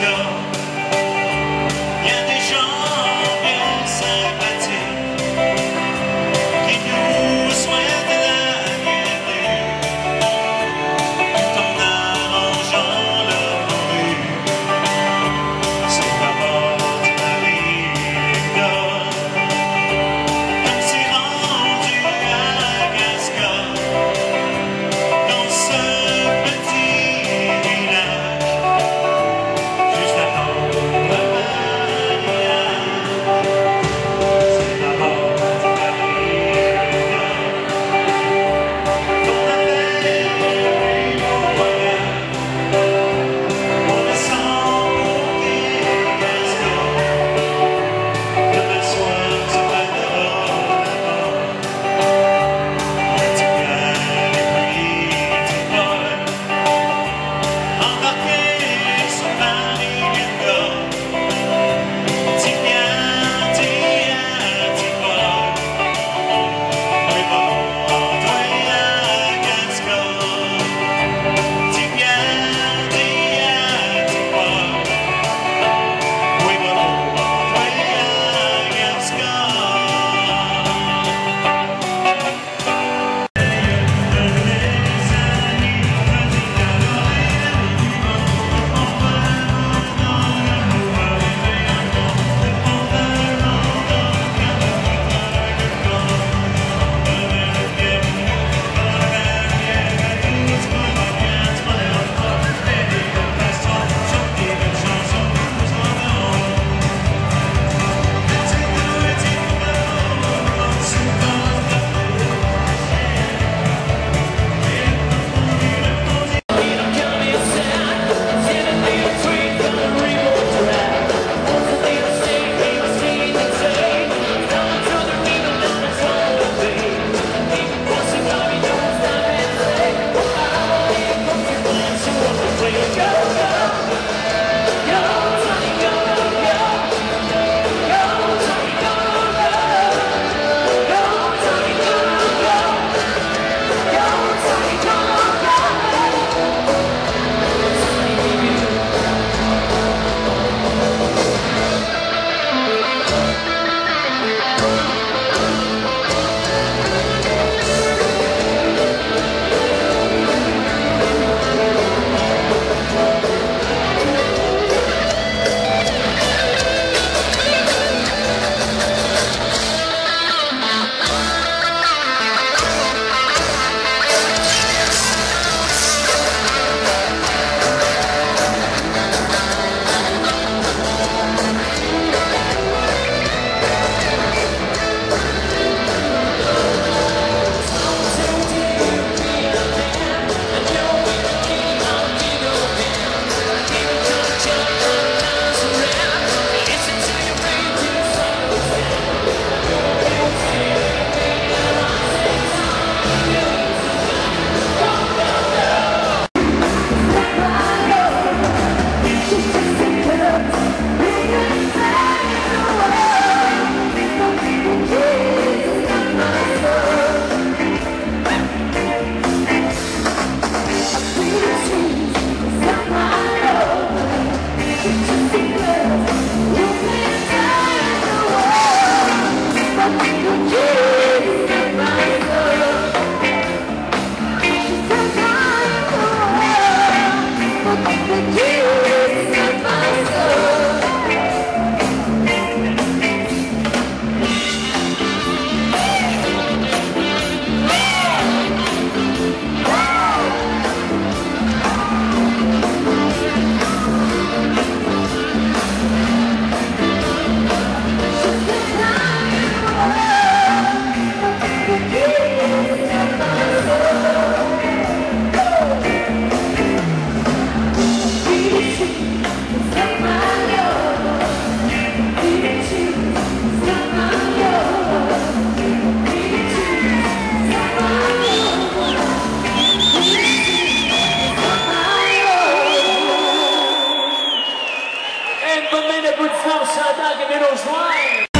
Il y a des gens bien sympathiques qui nous souhaitent la bienvenue tout en arrangeant leur rue. C'est la mort de Marie-Victor. On s'est rendu à Cascade dans ce petit village juste avant le mariage. C'est la mort de Marie-Victor qu'on avait vu au voyage. On descend pour Cascade, le soir se prendra là-bas. Tu viens et puis tu pars, embarqué sur Marie-Victor. Tu viens, tu pars, oui bon, toi à Cascade. Tu viens, tu pars, oui bon, toi à Cascade. Bamena Good South Side, Middle Line.